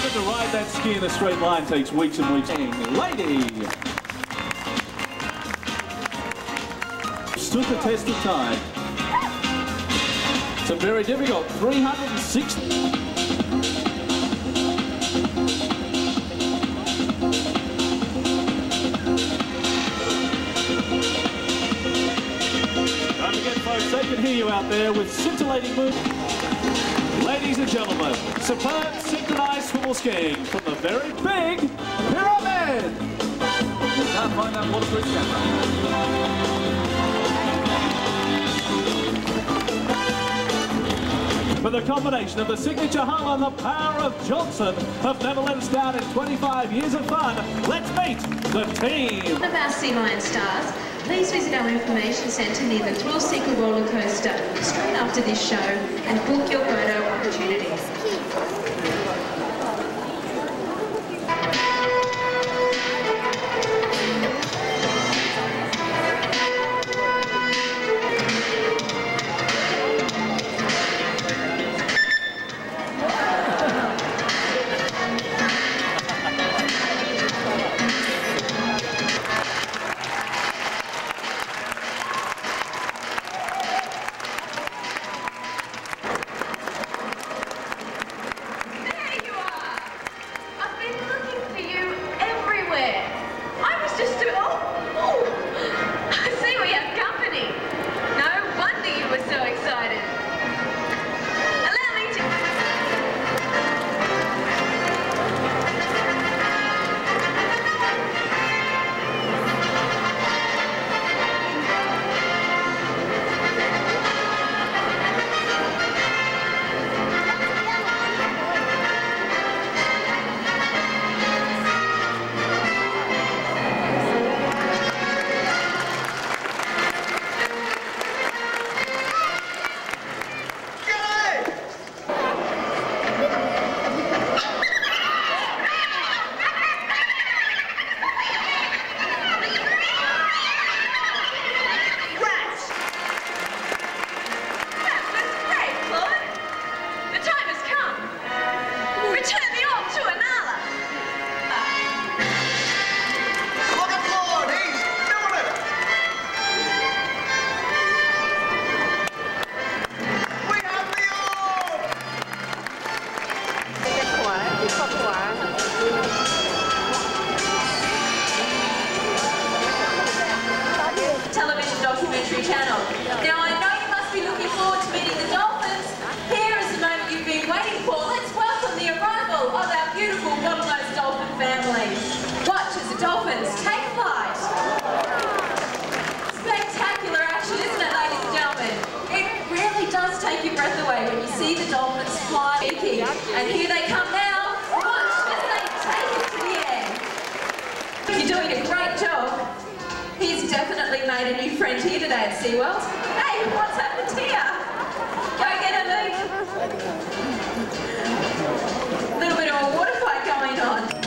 learn to ride that ski in a straight line takes weeks and weeks. Lady stood the test of time. It's a very difficult 360. Don't forget, folks, they can hear you out there with scintillating moves. Ladies and gentlemen, superb synchronized swivel skiing from the very big Pyramid. Can't find that waterproof camera. But the combination of the signature hull and the power of Johnson have never let us down in 25 years of fun. Let's meet the team. One of our Sea Lion stars, please visit our information centre near the Thrill Seeker roller coaster straight after this show and book your photo opportunities. Television documentary channel. Now I know you must be looking forward to meeting the dolphins. Here is the moment you've been waiting for. Let's welcome the arrival of our beautiful bottlenose dolphin family. Watch as the dolphins take flight. Spectacular action, isn't it, ladies and gentlemen? It really does take your breath away when you see the dolphins fly. And here they come now. Watch as they take it to the air. You're doing a great job. He's definitely made a new friend here today at SeaWorld. Hey, what's happened here? Go get him, Luke. A little bit of a water fight going on.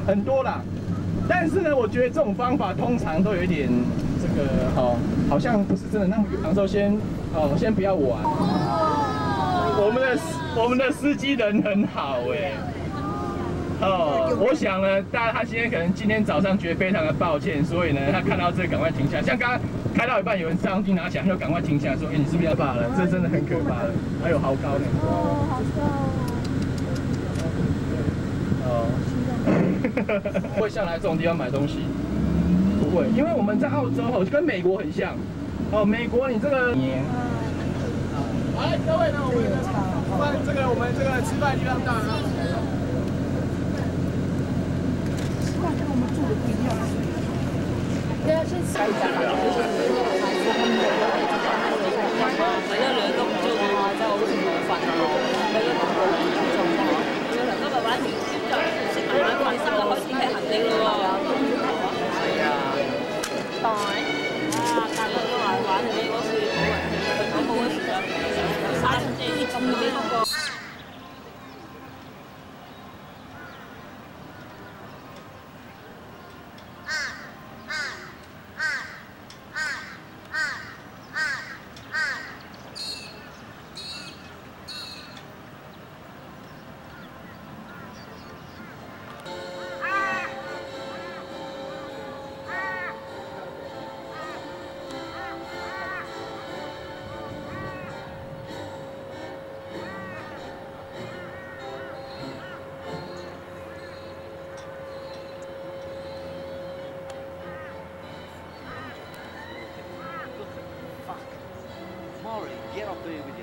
很多啦。但是呢，我觉得这种方法通常都有一点这个好像不是真的那么有享受。先不要玩。我们的司机人很好哎。我想呢，他今天早上觉得非常的抱歉，所以呢，他看到这个赶快停下来。像刚刚开到一半，有人上去拿起来，他就赶快停下来说：“你是不是要怕了？这真的很可怕了。”还有好高呢。 哦，好高哦。 会像来这种地方买东西？不会，因为我们在澳洲跟美国很像。美国你这个来，各位呢，我们这个吃饭地方到了。吃饭跟我们住的不一样。对啊，先吃一下。 你一兩都唔中意，真係好似冇瞓喎。你嗰兩個唔中喎，你兩個咪玩完之後食埋晚飯之後開始係行李咯喎。係啊。袋啊，大家都話玩你嗰時冇人去廣告嗰時就嘥咗即係啲咁嘅嗰個。 Maury, get up there with you.